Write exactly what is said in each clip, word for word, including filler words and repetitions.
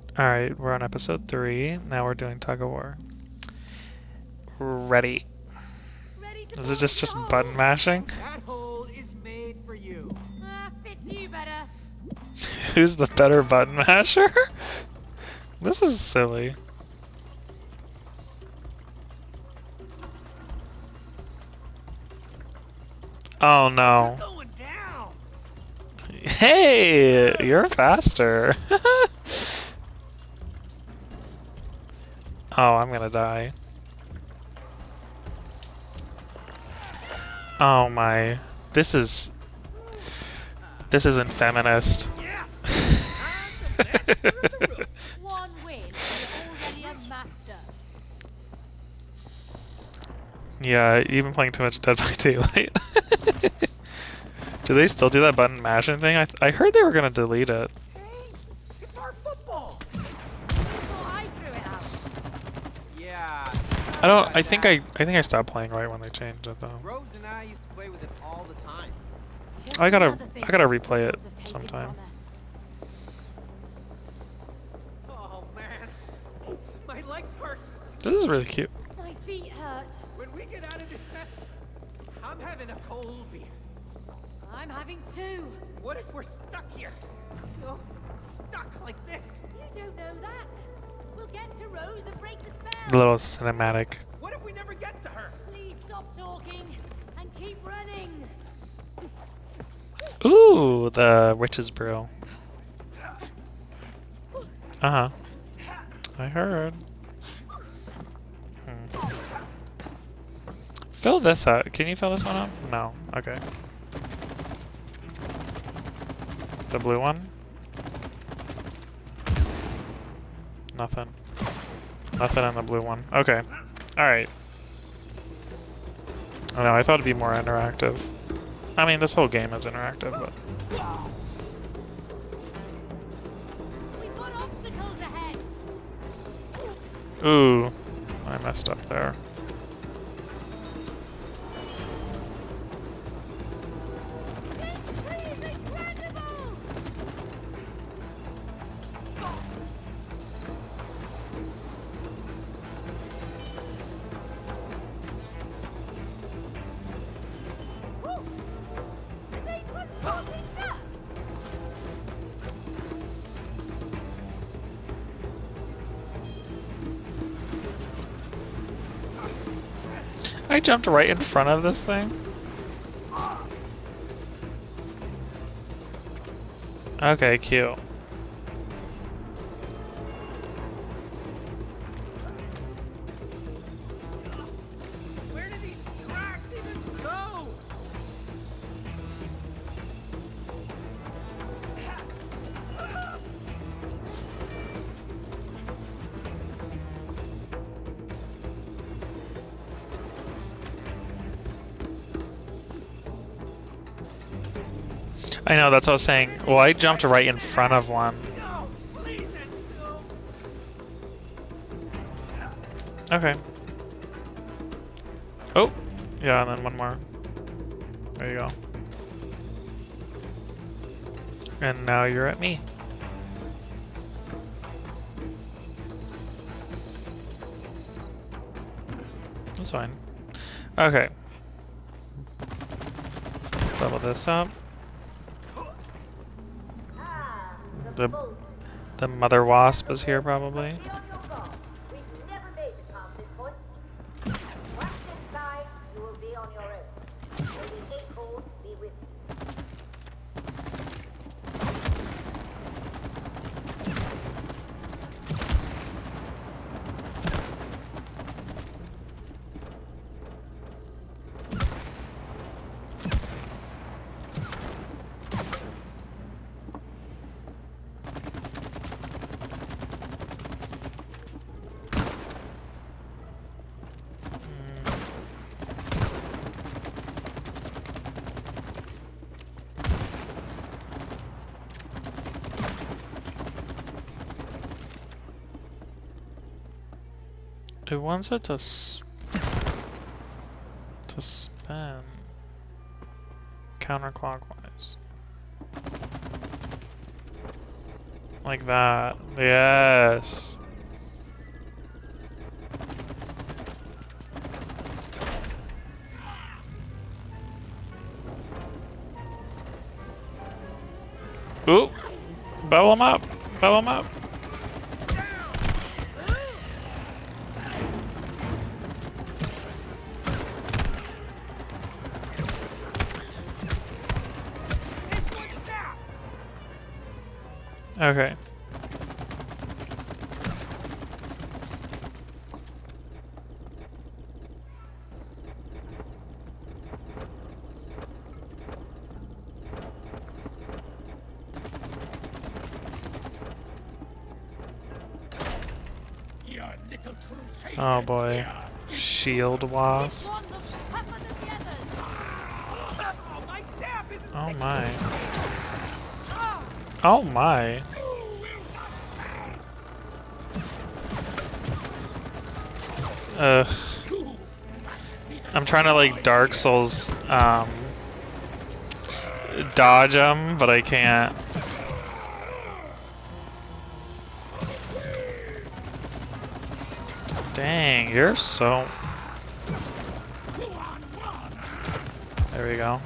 Alright, we're on episode three. Now we're doing tug of war. Ready. Ready to Is it fall just into just the hole? button mashing? That hole is made for you. Ah, fits you better. Who's the better button masher? This is silly. Oh no. Going down. Hey, you're faster. Oh, I'm gonna die. Oh my. This is... This isn't feminist. Yes. I'm the master of the room. One win, you're already a master. Yeah, you've been playing too much Dead by Daylight. Do they still do that button mashing thing? I, th I heard they were gonna delete it. Hey, it's our football. Before I threw it out. Yeah. I don't. I think I. I think I stopped playing right when they changed it though. Rose and I used to play with it all the time. Just I gotta- another thing I gotta the replay it schools have taken sometime. from us. Oh man, my legs hurt. This is really cute. My feet hurt. When we get out of this mess, I'm having a cold beer. I'm having two. What if we're stuck here? No, stuck like this. You don't know that. We'll get to Rose and break the A spell. little cinematic. What if we never get to her? Please stop talking and keep running. Ooh, the witch's brew. Uh huh. I heard. Hmm. Fill this up. Can you fill this one up? No. Okay. The blue one? Nothing. Nothing in the blue one. Okay. Alright. I know, I thought it'd be more interactive. I mean, this whole game is interactive, but... We've got obstacles ahead. Ooh. I messed up there. This tree is incredible. Woo! They transported nuts. I jumped right in front of this thing. Okay, cute. Where do these tracks even go? I know, that's what I was saying. Well, I jumped right in front of one. No, please, Enzo. Okay. Oh! Yeah, and then one more. There you go. And now you're at me. That's fine. Okay. Level this up. The, the mother wasp is here probably. Be on your guard. We've never made it past this point. Once inside, you will be on your own. May the acorn be with you. It wants it to s to spin counterclockwise. Like that. Yes. Ooh. Bell him up. Bell him up. Okay. Oh boy. Shield wasp. This one looks tougher than the others. Oh, my sap isn't Oh sticking. my. Oh my. Ugh. I'm trying to like Dark Souls um dodge them, but I can't. Dang, you're so... There we go.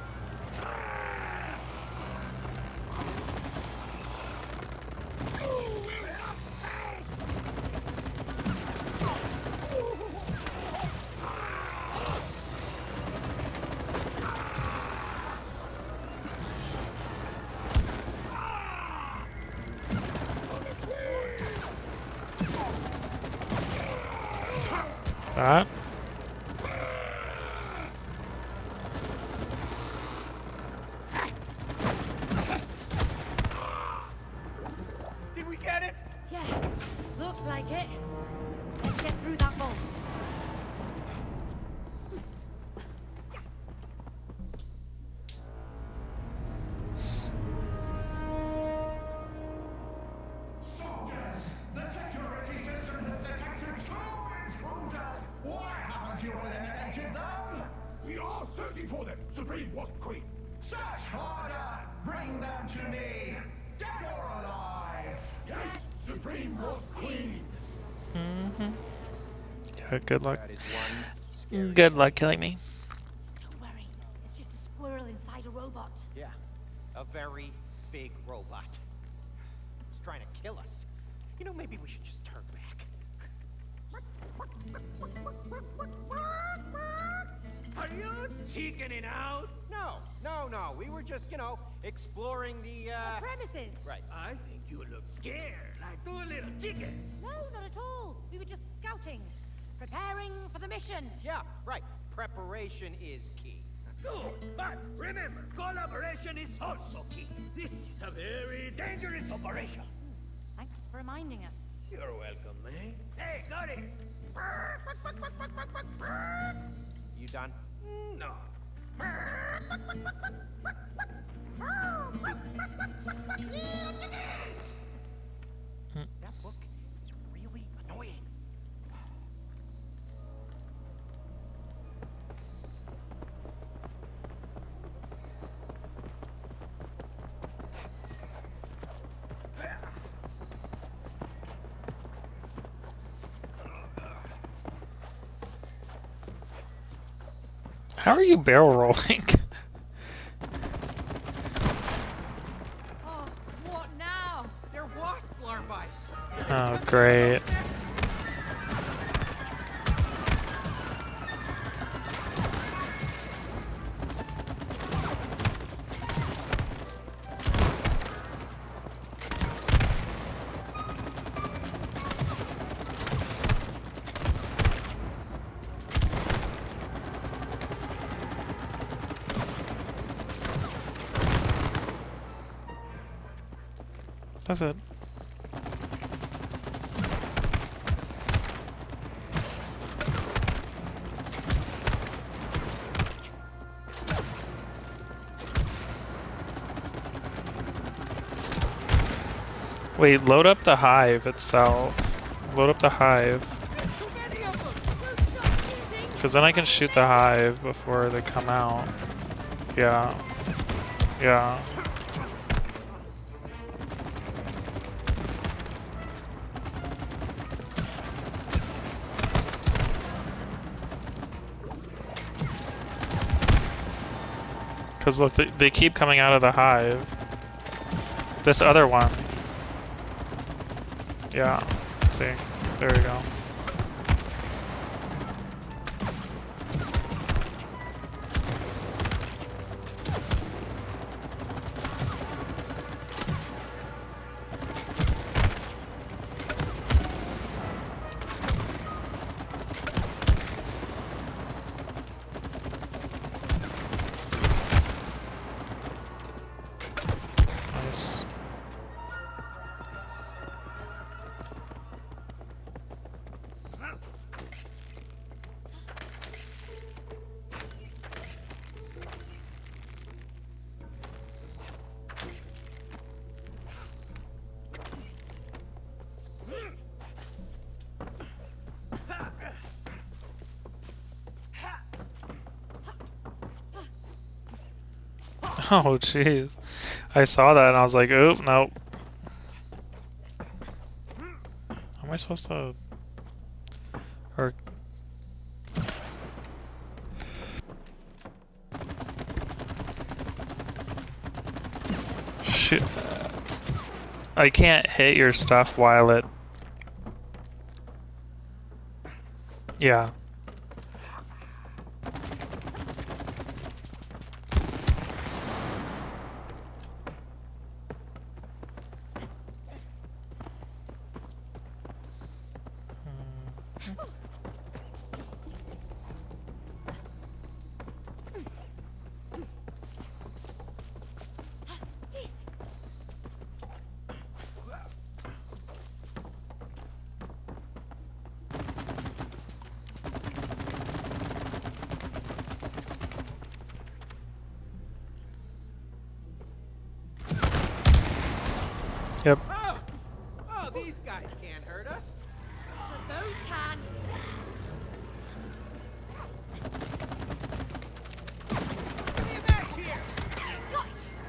That. Did we get it? Yeah, looks like it. Let's get through that vault. Soldiers, the security system has detected two intruders. Why haven't you eliminated them? We are searching for them, Supreme Wasp Queen. Search harder. Bring them to me. Dead or alive. Yes, Supreme Wasp Queen. Mm-hmm. Yeah, good luck. That is one scary. Good luck killing me. Don't worry, it's just a squirrel inside a robot. Yeah, a very big robot. It's trying to kill us. You know, maybe we should just turn back. Are you chickening out? No, no, no. We were just, you know, exploring the, uh... The premises. Right. I think you look scared, like two little chickens. No, not at all. We were just scouting, preparing for the mission. Yeah, right. Preparation is key. Good, but remember, collaboration is also key. This is a very dangerous operation. Thanks for reminding us. You're welcome, eh? Hey, got it. You done? No. That book is really annoying. How are you barrel rolling? Oh, what now? They're wasp larvae. Oh, great. That's it. Wait, load up the hive itself. Load up the hive. Too many of them. Stop shooting! Because then I can shoot the hive before they come out. Yeah. Yeah. Because look, they, they keep coming out of the hive. This other one. Yeah. See? There we go. Nice. Oh, jeez. I saw that and I was like, oop, nope. How am I supposed to... Or... Shoot. I can't hit your stuff while it... Yeah. Yep. Oh! Oh, these guys can't hurt us. But those can. Give me a match here. Got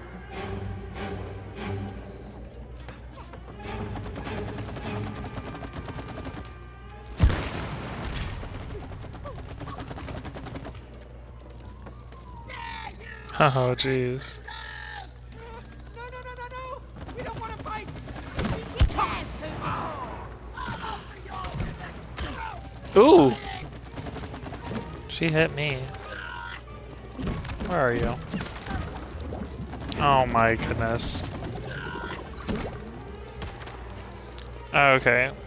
Oh, jeez. No, no, no, no, no! We don't want to fight! Ooh! She hit me. Where are you? Oh my goodness. Okay.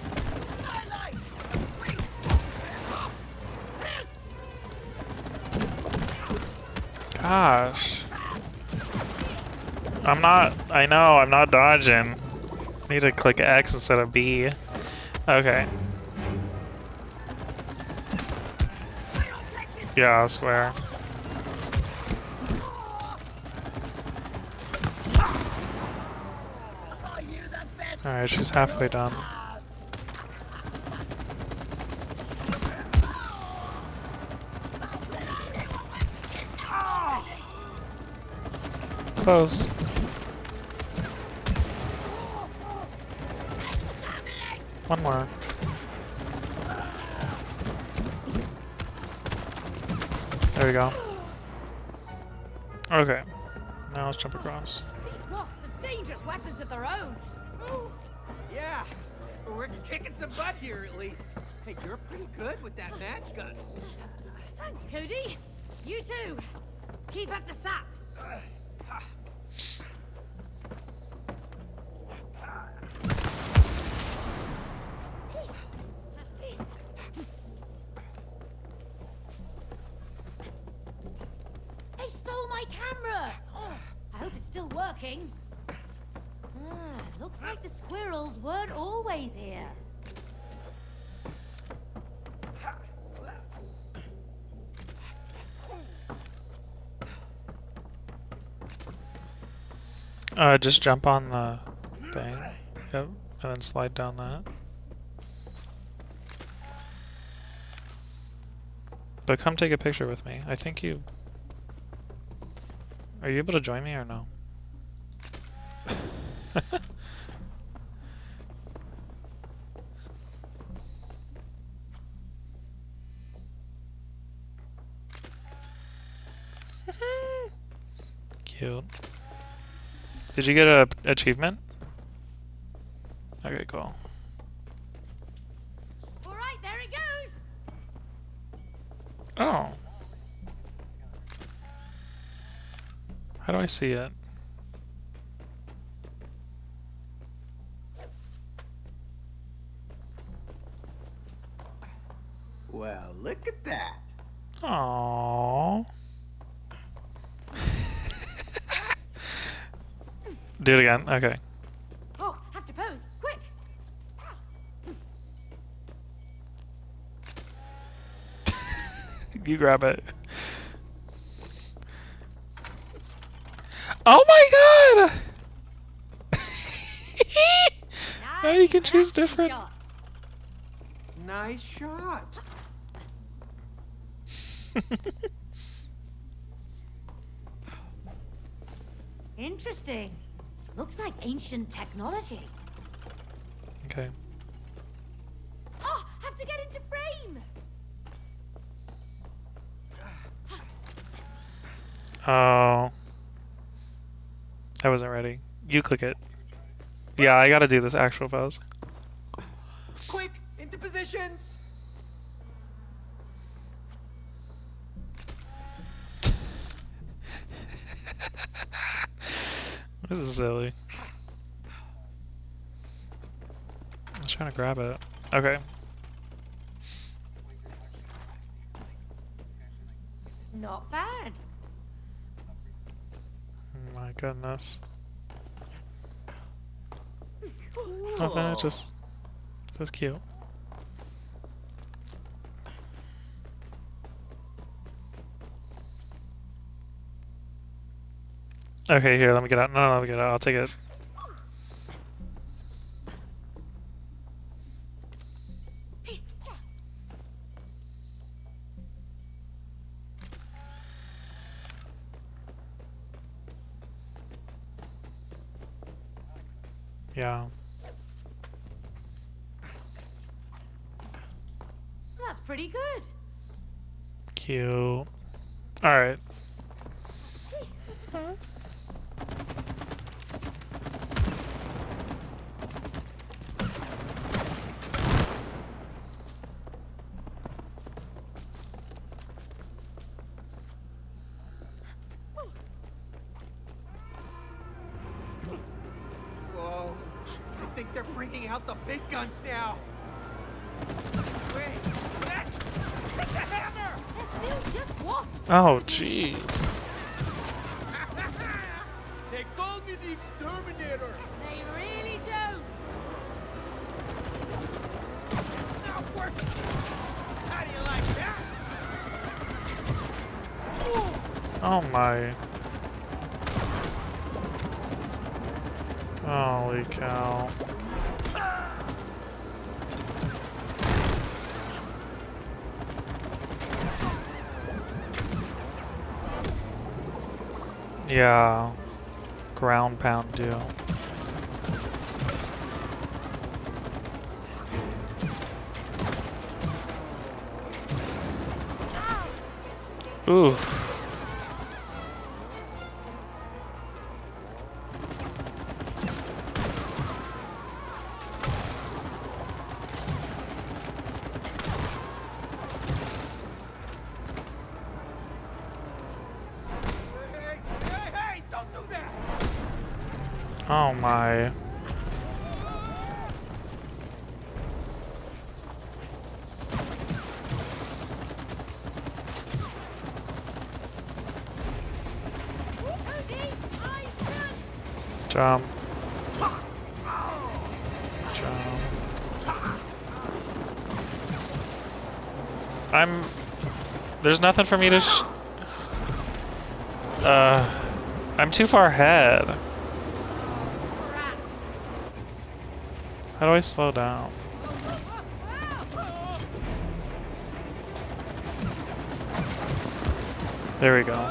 Gosh. I'm not, I know, I'm not dodging. Need to click X instead of B. Okay. Yeah, I swear. Alright, she's halfway done. Close. One more. There we go. Okay. Now let's jump across. these wasps have dangerous weapons of their own. Oh, yeah. We're kicking some butt here, at least. Hey, you're pretty good with that match gun. Thanks, Cody. You too. Keep up the sap. They stole my camera. Oh, I hope it's still working. Ah, looks like the squirrels weren't always here. Uh, just jump on the thing. Yep, and then slide down that. But come take a picture with me. I think you... Are you able to join me or no? Cute. Did you get a achievement? Okay, cool. All right, there it goes. Oh. How do I see it? Well, look at that. Aww. Do it again. Okay. Oh, have to pose, quick. You grab it. Oh my god! Now you can choose action different. shot. Nice shot. Interesting. Looks like ancient technology. Okay. Oh, have to get into frame. Oh. I wasn't ready. You click it. Yeah, I gotta do this actual pose. Quick, into positions. This is silly. I was trying to grab it. Okay. Not bad. My goodness. Nothing, it just it was cute. Okay, here, let me get out. No, no, let me get out. I'll take it. Yeah. That's pretty good. Cute. Alright. Whoa. I think they're bringing out the big guns now. Wait, what? Hit the hammer! They're still just wasps. Oh, jeez. They called me the exterminator. They really don't. Not working. How do you like that? Oh my. Holy cow. Yeah. Ground pound deal. Ooh. Hey, hey, hey, don't do that! Oh my. Cody, eyes shut. Jump. Jump. I'm... There's nothing for me to sh... Uh... I'm too far ahead. Crap. How do I slow down? There we go.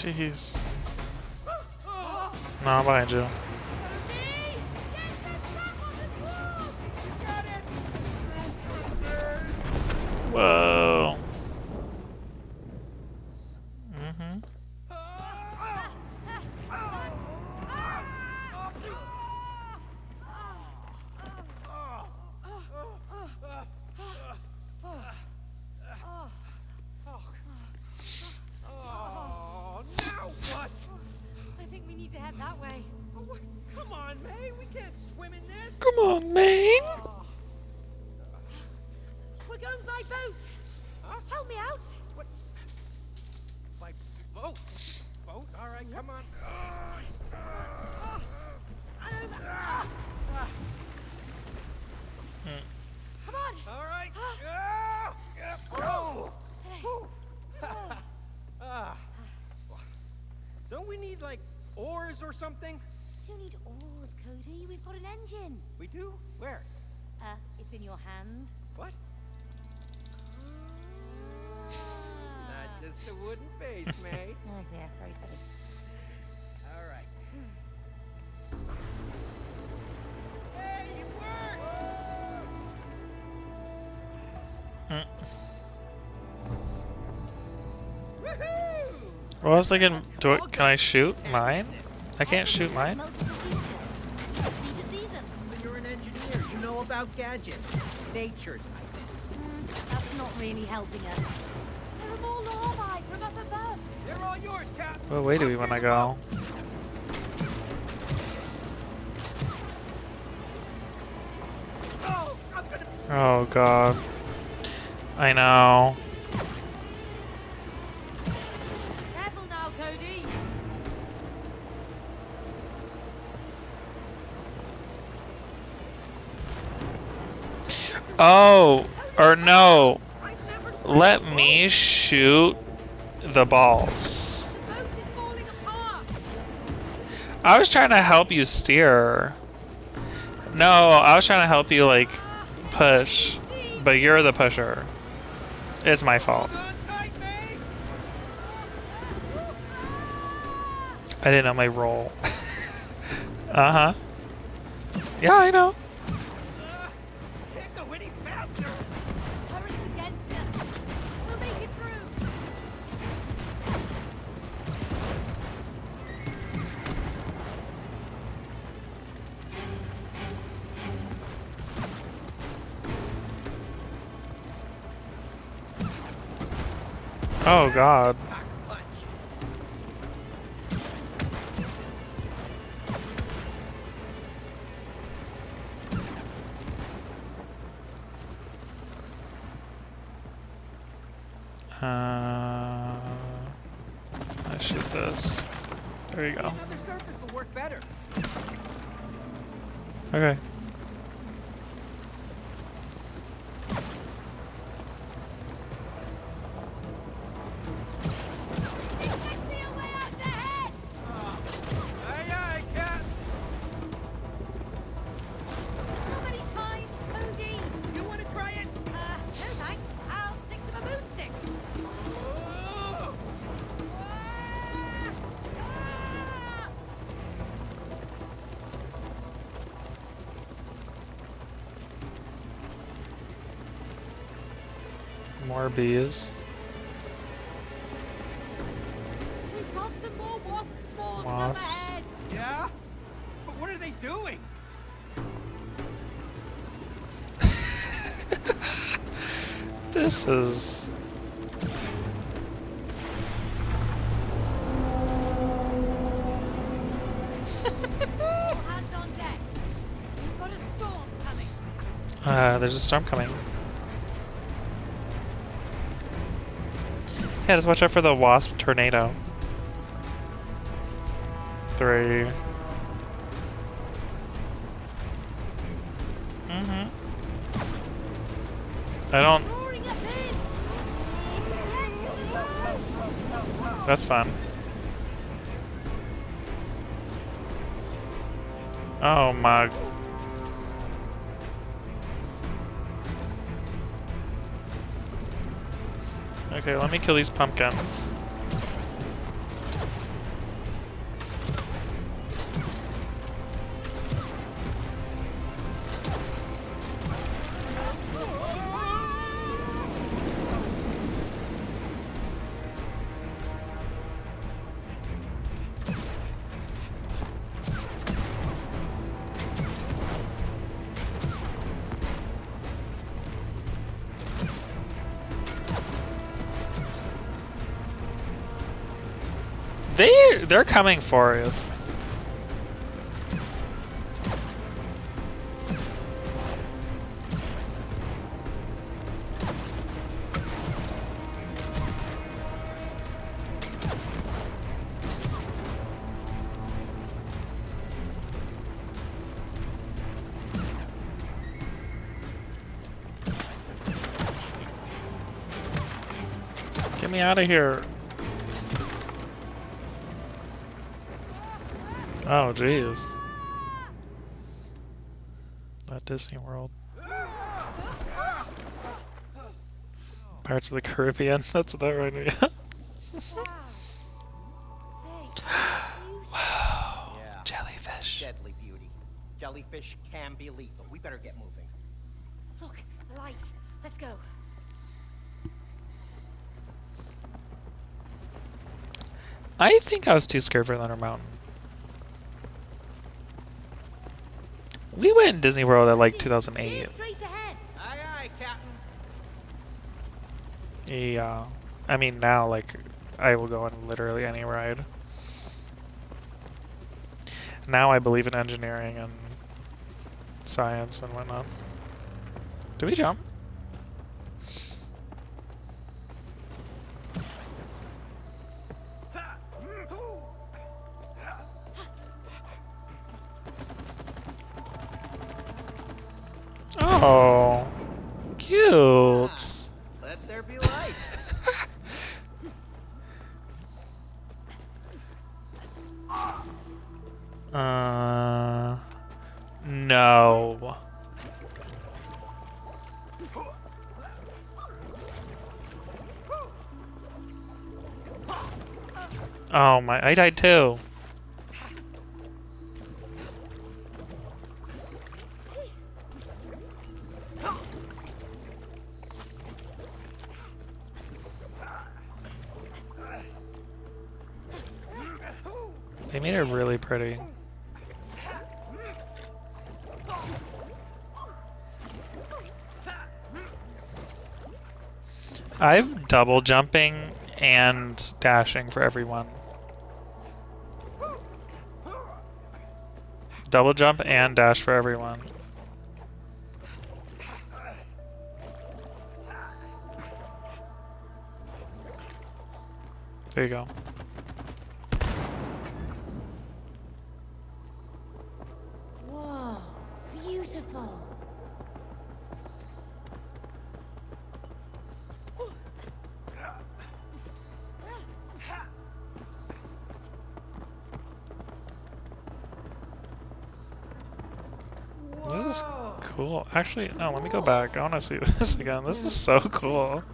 Jeez. No, I'm behind you. Whoa. Mm-hmm. Oh, now what? I think we need to head that way. Oh, what? Come on, May. We can't swim in this. Come on, Maine. Oh, We're going by boat. huh? Help me out. What? By boat? Boat? All right, come on. And over. Ah, come on. All right. Oh, yeah. Oh. Whew. Ah. Don't we need like oars or something? Don't need oars, Cody. We've got an engine. We do? Where? Uh, it's in your hand. What? Not just a wooden face, May. Oh, yeah, very funny. All right. Hey, it works! Mm. Woohoo! Well, I was thinking, do it, can I shoot mine? I can't shoot mine. Multiple features. You just need to see them. So you're an engineer. You know about gadgets. Nature's, I think. Mm, that's not really helping us. There are more larvae from up above. They're all yours, Captain. What way do we I'll want to steer the go? boat. Oh, I'm gonna... Oh god. I know. Careful now, Cody. Oh, or no. I never... Let me shoot the balls. The boat is falling apart. I was trying to help you steer. No, I was trying to help you, like, push. But you're the pusher. It's my fault. Hold on tight, May. I didn't know my role. Uh-huh. Yeah, I know. Uh, can't go any faster. Current's against us. We'll make it through. Oh god. Pack a punch. Uh, I shoot this. There you go. Another surface will work better. Okay. I see a way out ahead. Aye, aye, Cap. How many times, Cody? You want to try it? Uh, no thanks. I'll stick to my boomstick. Oh. Ah! Ah! More bees. We've got some more wasp spawns up Wasps. ahead. Yeah? But what are they doing? This is... All hands on deck. We've got a storm coming. Uh, there's a storm coming. Yeah, just watch out for the wasp tornado. Three. Mm-hmm. I don't... Roaring us in. Let's go. That's fun. Oh my... Okay, let me kill these pumpkins. They they're coming for us. Get me out of here. Oh, jeez. That Disney World. Pirates of the Caribbean. That's that right now. Wow. Yeah. Jellyfish. Deadly beauty. Jellyfish can be lethal. We better get moving. Look, the light. Let's go. I think I was too scared for Thunder Mountain. We went in Disney World at like two thousand eight. Straight ahead. Aye, aye, Captain. Yeah. I mean, now, like, I will go on literally any ride. Now I believe in engineering and science and whatnot. Do we jump? Oh, cute. Let there be light. uh, no. Oh my, I died too. They made it really pretty. I'm double jumping and dashing for everyone. Double jump and dash for everyone. There you go. Whoa, beautiful. This is cool. Actually, no, let me go back. I want to see this again. This is so cool.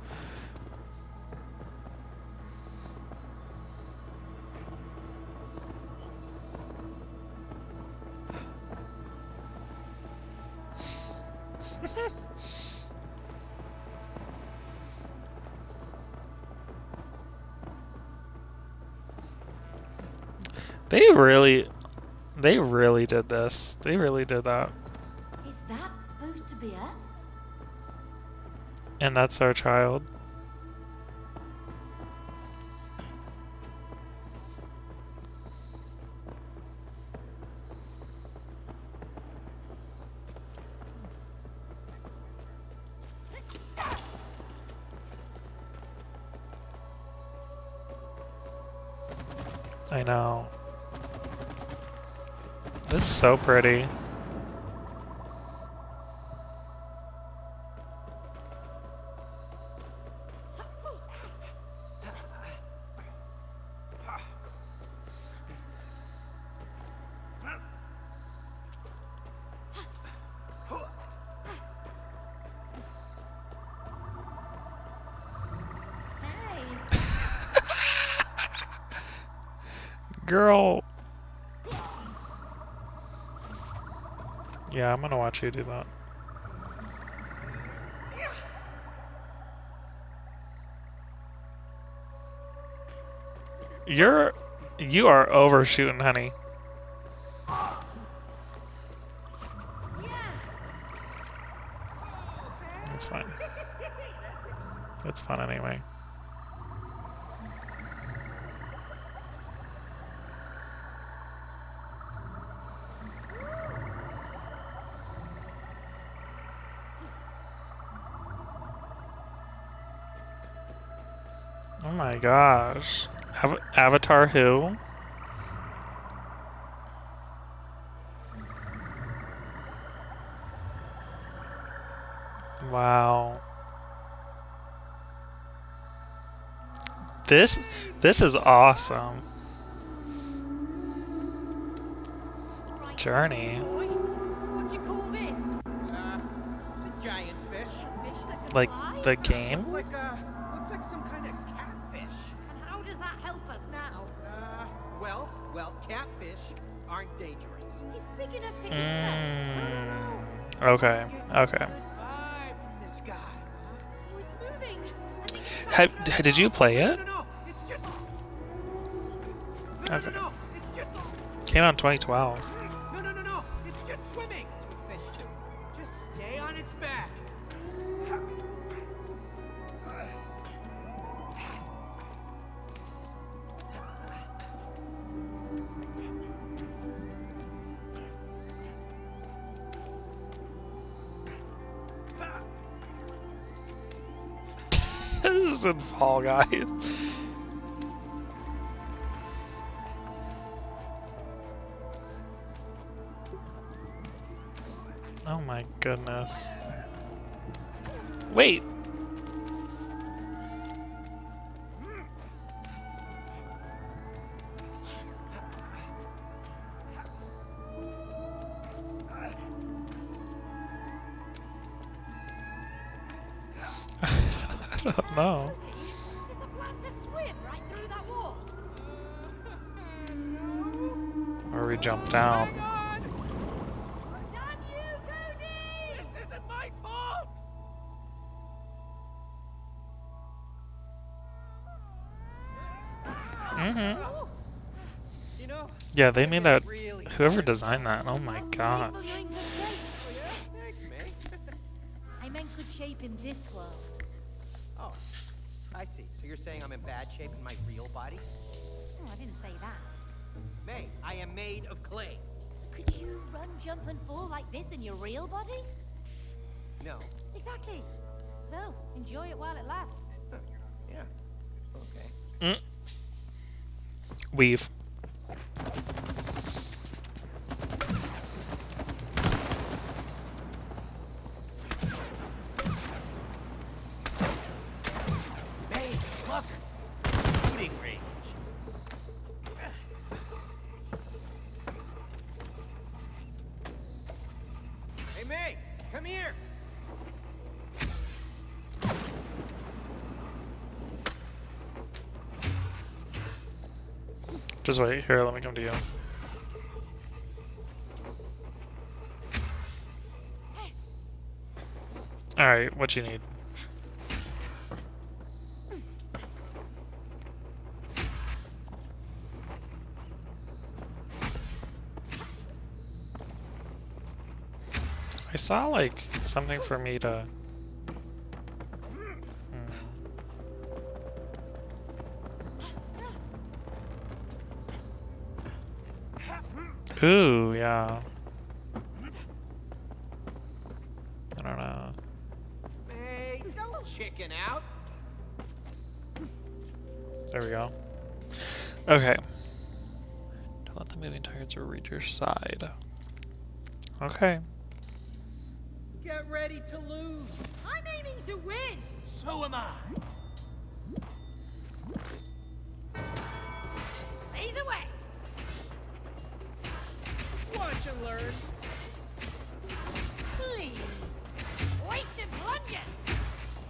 They really, they really did this. They really did that. Is that supposed to be us? And that's our child. I know. This is so pretty. Hey. Girl. Yeah, I'm gonna watch you do that. You're, you are overshooting, honey. That's fine. That's fun anyway. Oh my gosh. Av Avatar who? Wow. This this is awesome. Right, Journey. boy. What do you call this? Uh, it's a giant fish. Fish that can Like fly? the game? Looks like uh, looks like some kind of catfish. And how does that help us now? Uh, well, well, catfish aren't dangerous. He's big enough to eat us. Mm. Okay. Okay. Good vibe from this guy. Oh, it's moving. I think it's Ha about to- did you play No, it? no, no, it's just. No, no, Okay. no, no, it's just. Came out in twenty twelve. No, no, no, no, it's just swimming. That's what fish do. Just stay on its back. This is in Fall Guys. Oh my goodness. Wait. I don't know. Is the plan to swim right through that wall? Or we jump down. God, Damn you, Cody! this isn't my fault. Mm-hmm. You know. Yeah, they made that. Really. Whoever designed that, oh my god. Unbelievable, you're in good shape. Oh yeah, thanks, May. I meant good shape in this world. Oh, I see. So you're saying I'm in bad shape in my real body? Oh, I didn't say that. May, I am made of clay. Could you run, jump, and fall like this in your real body? No. Exactly. So, enjoy it while it lasts. Huh. Yeah. Okay. Mm. Weave. May, look! Shooting range. Hey, May, come here! Just wait. Here, let me come to you. Alright, what you need? I saw like something for me to. Hmm. Ooh, yeah. I don't know. May, don't chicken out. There we go. Okay. Don't let the moving targets reach your side. Okay. Get ready to lose. I'm aiming to win! So am I. Blaze away! Watch and learn. Please! Wasted plunges!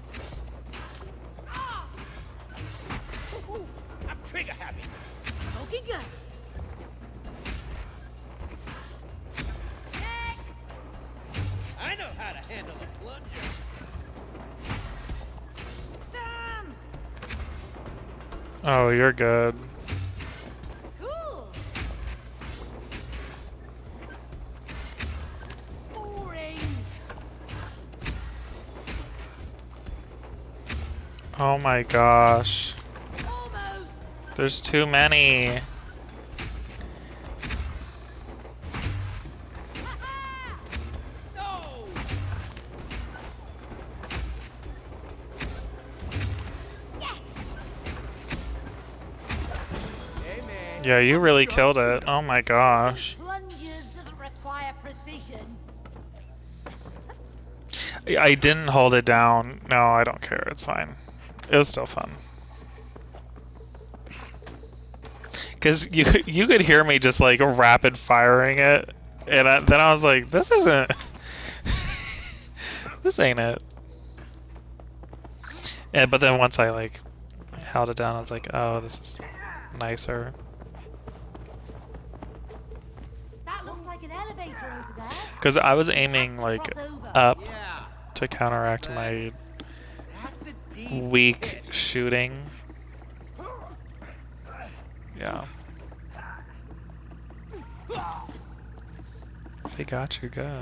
Ah! Ooh, I'm trigger happy. Smoking gun! Next! I know how to handle a plunger. Damn! Oh, you're good. Cool! Boring! Oh my gosh. Almost! There's too many. Ha-ha! No! Yes! Yeah, you really killed it. Oh my gosh. Plunges doesn't require precision. I didn't hold it down. No, I don't care. It's fine. It was still fun. Because you, you could hear me just like rapid firing it. And I, then I was like, this isn't... this ain't it. And, but then once I like held it down, I was like, oh, this is nicer. That looks like an elevator over there. Because I was aiming like Crossover. up Yeah, to counteract my that's a deep weak pit. shooting. Yeah. They got you good.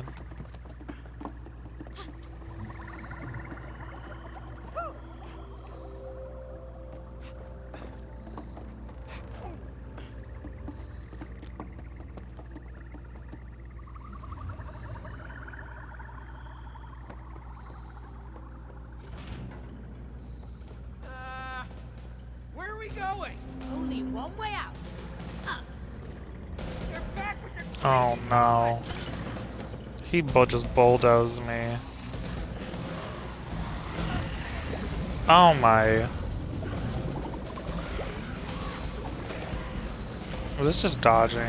Uh, where are we going? Only one way out. Up. They're back with their Oh crazy no. He bu- just bulldozed me. Oh my. Was this just dodging?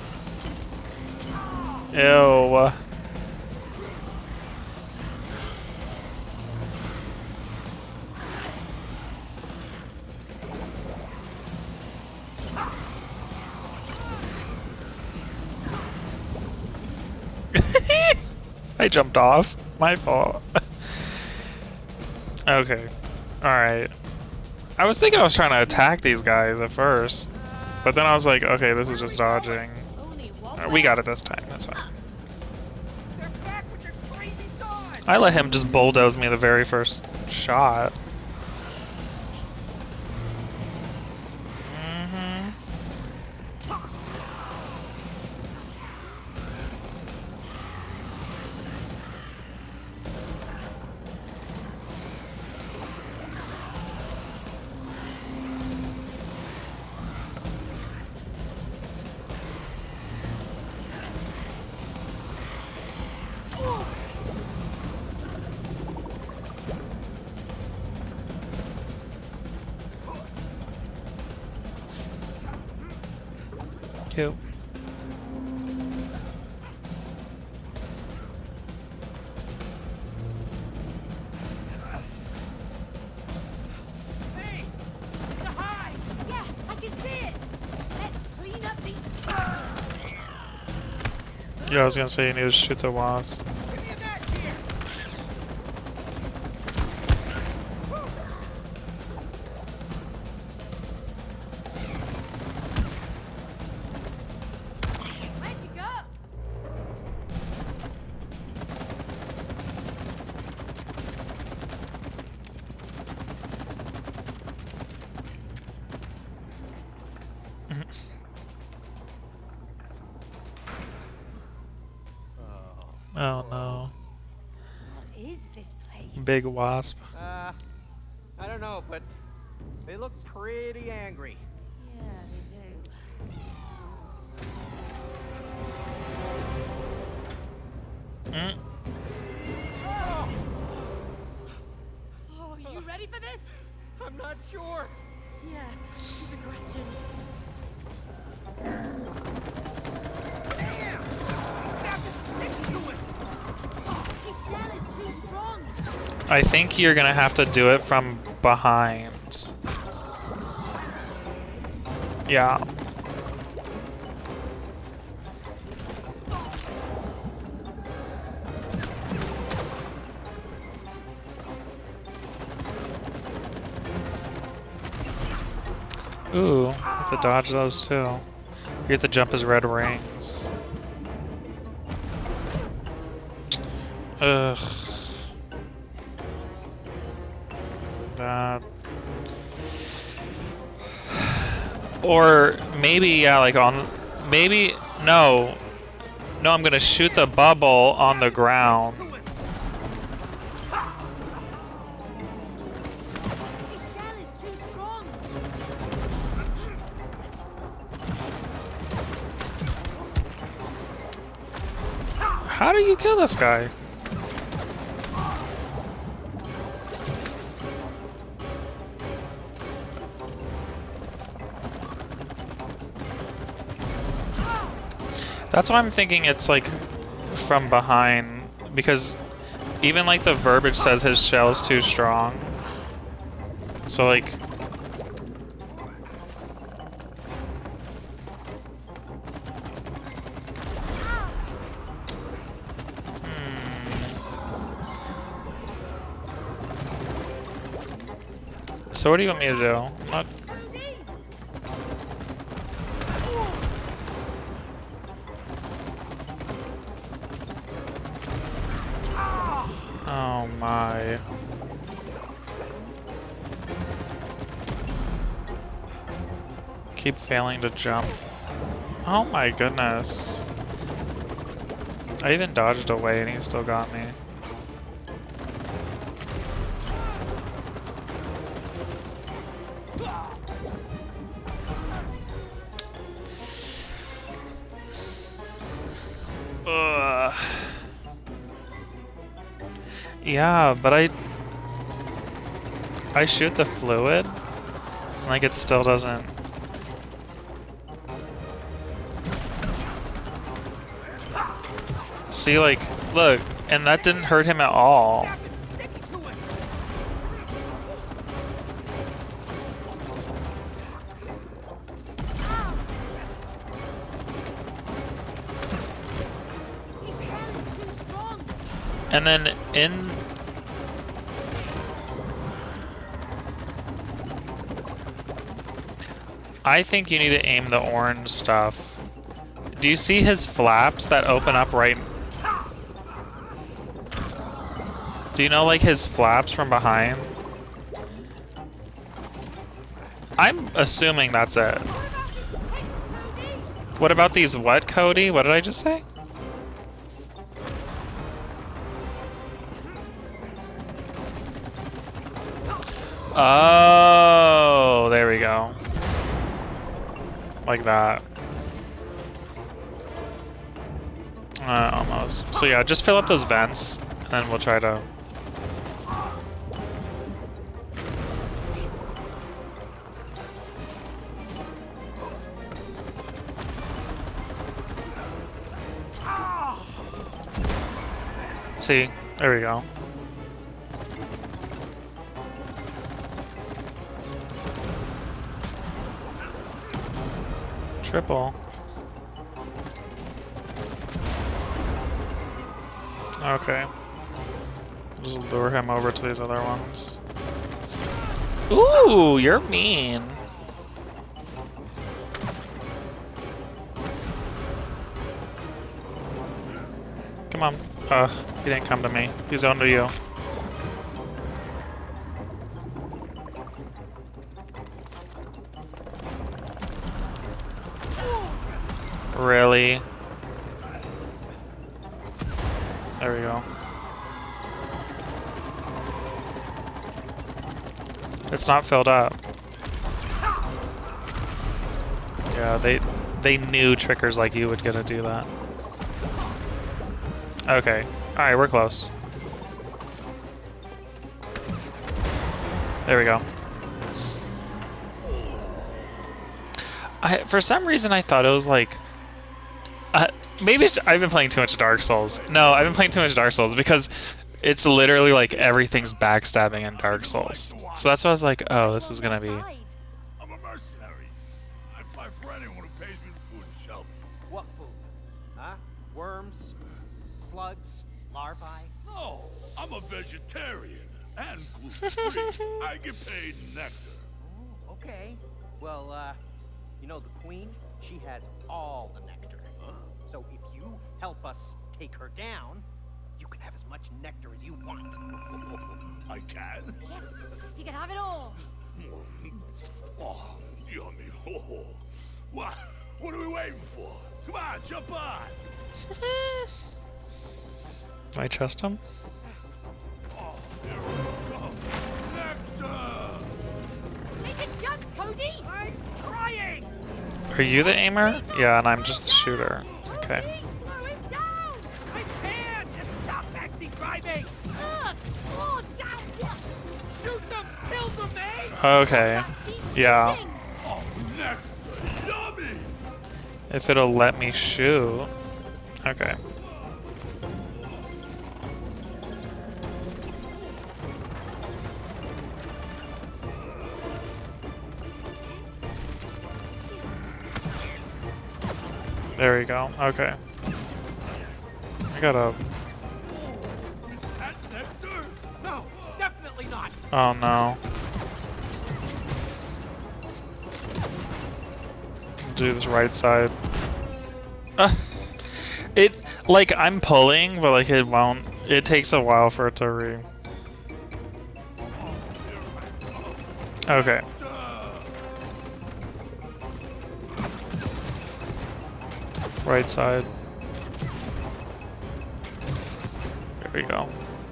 Ew. I jumped off. My fault. Okay. Alright. I was thinking I was trying to attack these guys at first. But then I was like, okay, this is just dodging. Only one Alright, way we got out. it this time. That's fine. They're back with their crazy swords. I let him just bulldoze me the very first shot. Mm-hmm. Cute. Hey, the hive. Yeah, I can see it. Let's clean up these scratches. Yeah, I was gonna say you need to shoot the wasp. Give me a match here. Where'd you go? Oh no. What is this place? Big wasp. Uh, I don't know, but they look pretty angry. Yeah, they do. Mm. Oh, Oh, are you ready for this? I'm not sure. Yeah, stupid question. Damn! Sap is sticking to it. His shell is too strong. I think you're gonna have to do it from behind. Yeah. Ooh, have to dodge those too. You have to jump his red rings. Ugh. That. Or maybe, yeah, like on. Maybe. No. No, I'm gonna shoot the bubble on the ground. To it. His shell is too strong. How do you kill this guy? That's why I'm thinking it's like from behind, because even like the verbiage says his shell's too strong. So like So what do you want me to do? I'm not... Oh my. Keep failing to jump. Oh my goodness. I even dodged away and he still got me. Ugh. Yeah, but I I shoot the fluid, and like it still doesn't. See, like, look, and that didn't hurt him at all. And then in I think you need to aim the orange stuff. Do you see his flaps that open up right? Do you know like his flaps from behind? I'm assuming that's it. What about these what, Cody? What did I just say? Oh, there we go. Like that. Uh, almost. So yeah, just fill up those vents, and then we'll try to... See? There we go. Triple. Okay. Just lure him over to these other ones. Ooh, you're mean. Come on. Uh, he didn't come to me. He's under you. Really? There we go. It's not filled up. Yeah, they they knew trickers like you would gonna do that. Okay. Alright, we're close. There we go. I, for some reason I thought it was like... Uh, maybe it's, I've been playing too much Dark Souls. No, I've been playing too much Dark Souls because it's literally like everything's backstabbing in Dark Souls. So that's why I was like, oh, this is gonna be... I'm a mercenary. I fight for anyone who pays me food and shelter. What food? Huh? Worms? Slugs? Larvae? No, I'm a vegetarian and gluten-free. I get paid nectar. Oh, okay. Well, uh, you know the queen? She has all the nectar. Huh? So if you help us take her down, you can have as much nectar as you want. I can? Yes, you can have it all. Oh, yummy. Oh. What? What are we waiting for? Come on, jump on. Can I trust him? Oh, here we go. Nectar! Make a jump, Cody! I'm trying! Are you the aimer? Yeah, and I'm just the shooter. Okay. Cody, slow him down! I can't! by me! Ugh! Oh, damn! Shoot them! Kill them, eh? Okay. Yeah. Oh, nectar, yummy! If it'll let me shoot. Okay. There we go. Okay. I gotta. Is that nectar? No, definitely not! Oh no. Do this right side. Uh, it like I'm pulling, but like it won't. It takes a while for it to re. Okay. Right side. There we go.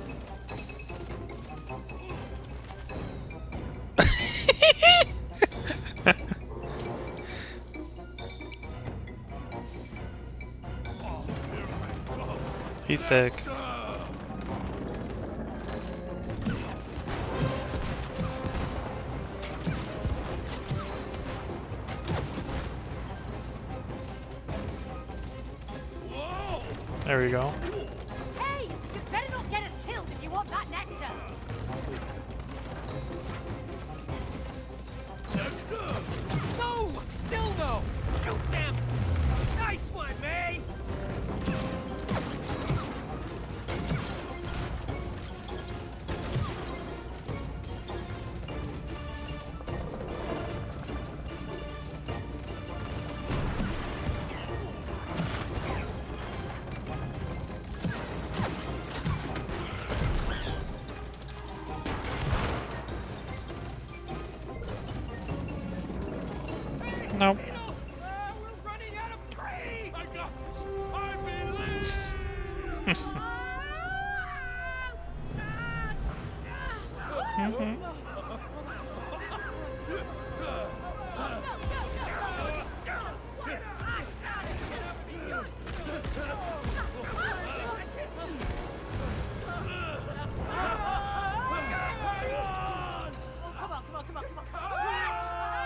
He thick. There we go. Hey! You better not get us killed if you want that nectar! No! Still no! Shoot them! Nice one, man! Nope. Uh, we're running out of tree! I got this! I believe! Oh, come on, come on, come on, come on!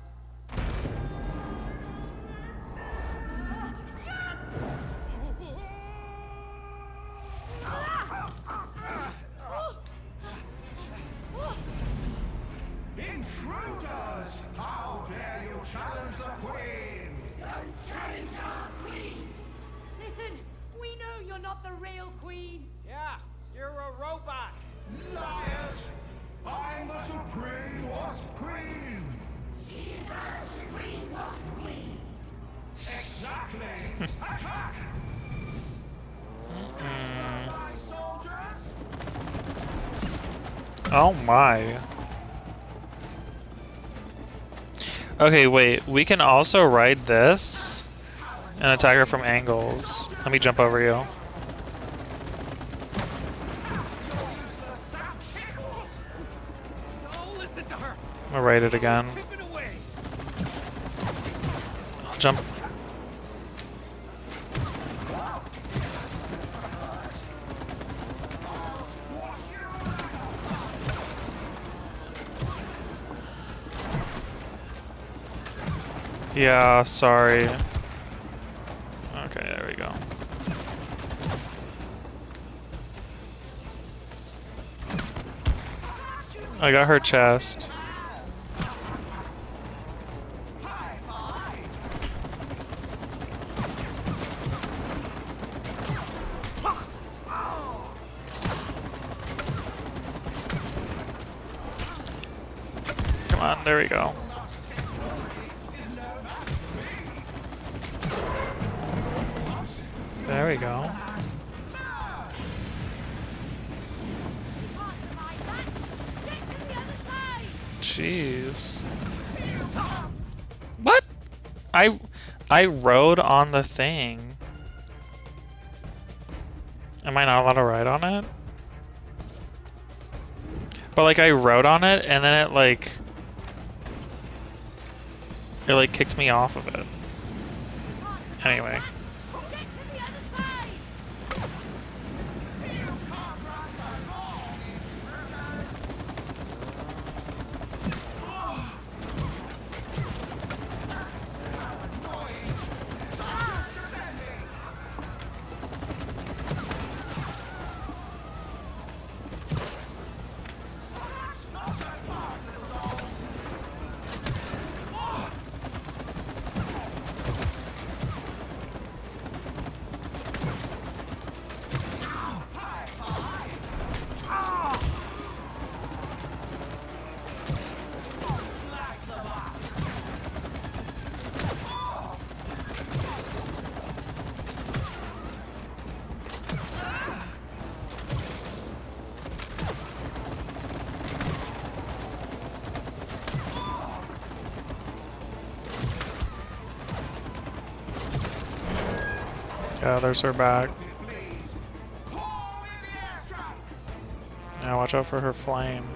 Intruders! How dare you challenge the Queen? Listen, we know you're not the real queen. Yeah, you're a robot! Liars! I'm the Supreme Wasp Queen! She is our Supreme Wasp Queen! Exactly! Attack! My soldiers! Oh my. Okay, wait. We can also ride this and attack her from angles. Let me jump over you. Don't listen to her! I'm gonna ride it again. Chip it away! I'll jump. Yeah, sorry. Okay, there we go. I got her chest. Come on, there we go. There we go. Jeez. What? I I rode on the thing. Am I not allowed to ride on it? But like I rode on it and then it like it like kicked me off of it. Anyway. Yeah, there's her back. Yeah, watch out for her flame.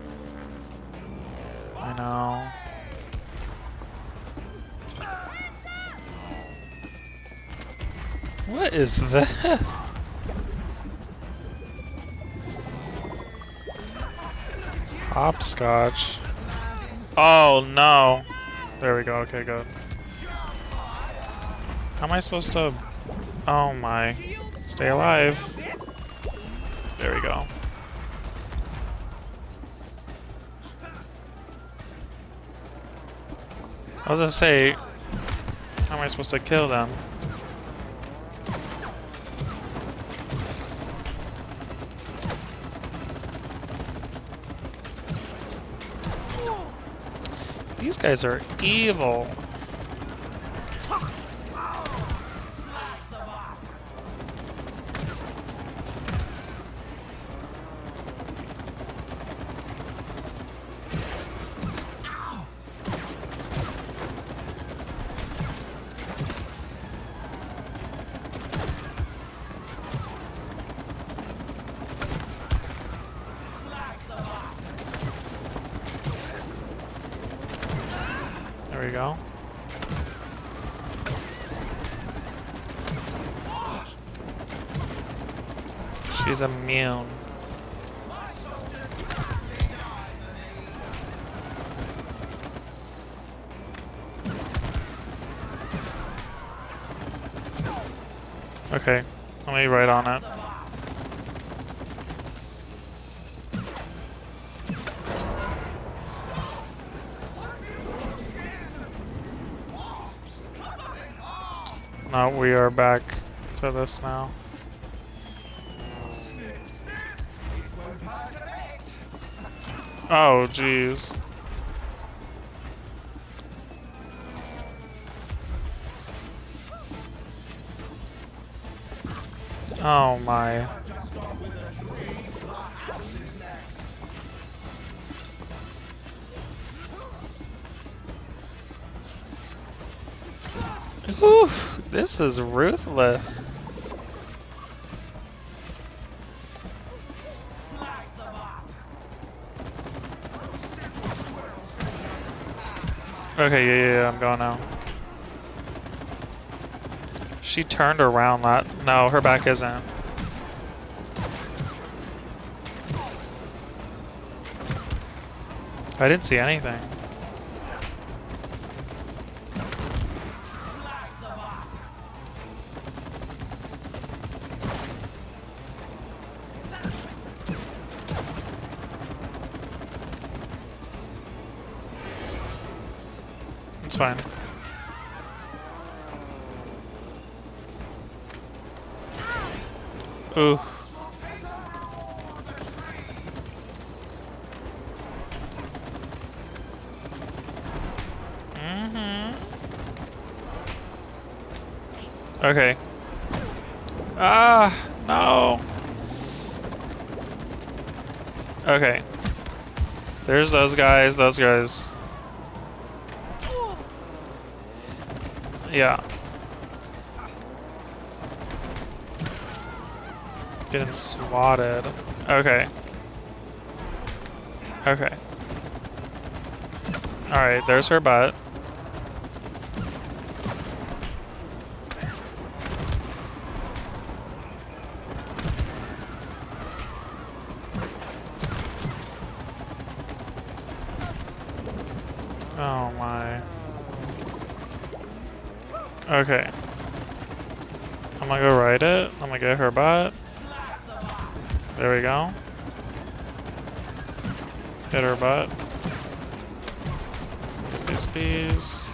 I know. What is that? Hopscotch. Oh no. There we go. Okay, good. How am I supposed to... Oh my. Stay alive. There we go. I was gonna say, how am I supposed to kill them? These guys are evil. There we go. She's immune. Okay, let me write on it. No, we are back to this now. Oh, jeez. Oh my. Oof, this is ruthless. Okay, yeah, yeah, yeah, I'm going now. She turned around that. No, her back isn't. I didn't see anything. It's fine. Ooh. Mm-hmm. Okay. Ah, no. Okay. There's those guys, those guys. Yeah. Getting swatted. Okay. Okay. Alright, there's her butt. Oh my. Okay. I'm gonna go right it. I'm gonna get her butt. There we go. Hit her butt. Get these bees.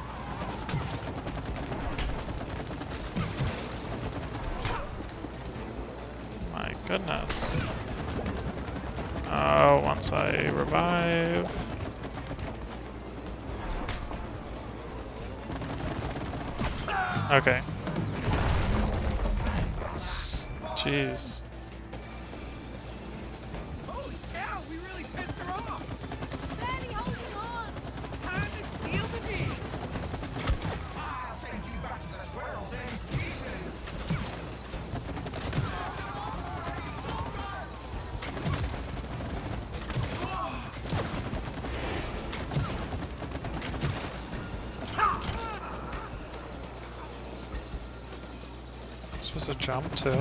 My goodness. Oh, once I revive. Okay. Jeez. Holy cow, we really pissed her off! Barely holding on. Time to seal the deal! I'll send you back to the squirrels in pieces. supposed to jump too.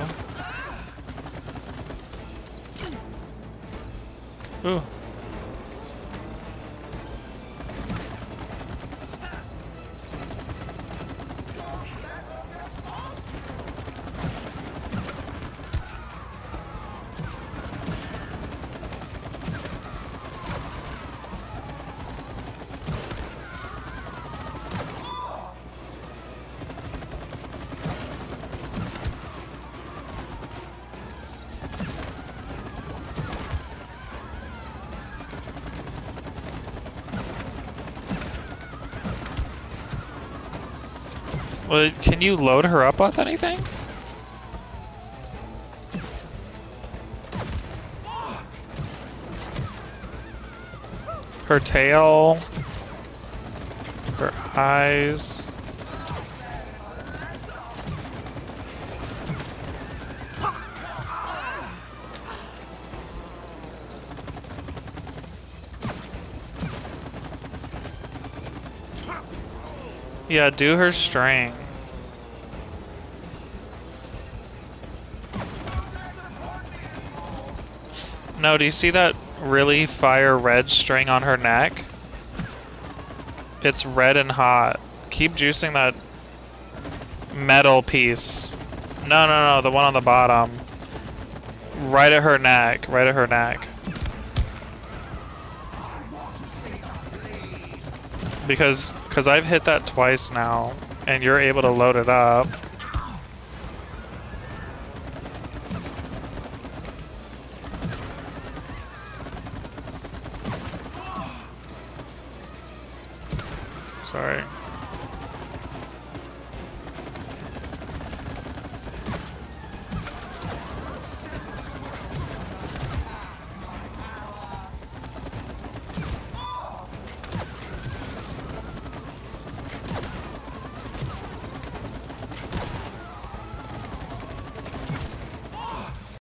Ooh. Well, can you load her up with anything? Her tail, her eyes. Yeah, do her string. No, do you see that really fire red string on her neck? It's red and hot. Keep juicing that metal piece. No, no, no, the one on the bottom. Right at her neck, right at her neck. Because, because I've hit that twice now, and you're able to load it up. Sorry.